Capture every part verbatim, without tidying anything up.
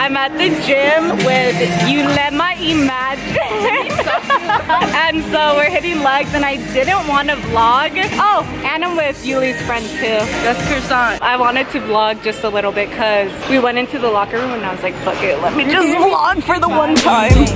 I'm at the gym with Yulema Imagine. And so we're hitting legs and I didn't want to vlog. Oh, and I'm with Yuli's friend too. That's Croissant. I wanted to vlog just a little bit because we went into the locker room and I was like, fuck it, let me just vlog for the one time.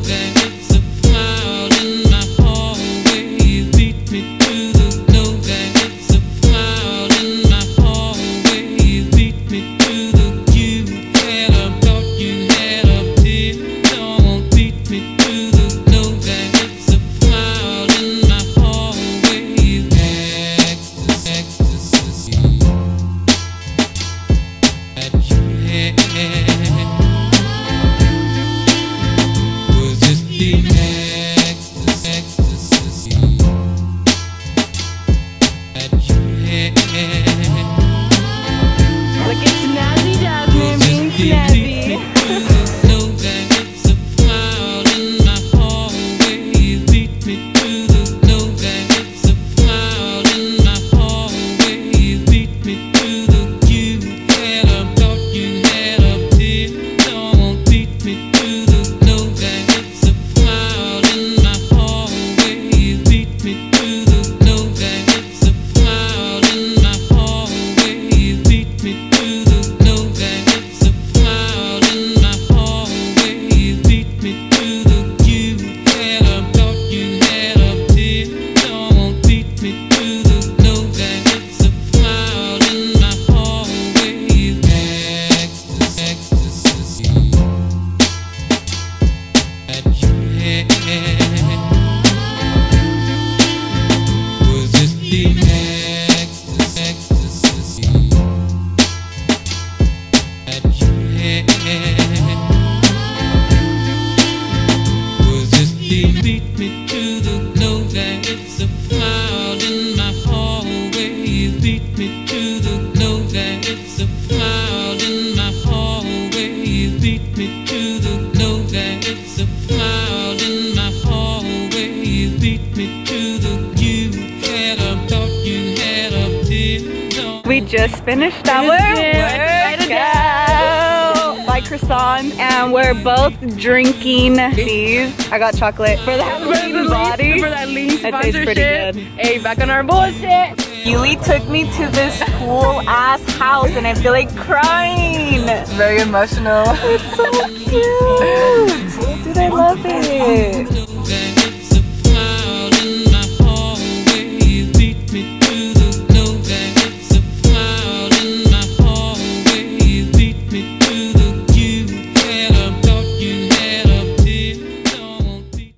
We just finished our workout by Croissant, and we're both drinking these. I got chocolate for the Halloween body. For that lean That tastes pretty good. Hey, back on our bullshit. Yuli took me to this cool ass house, and I feel like crying. It's very emotional. It's so cute. Dude, I love it.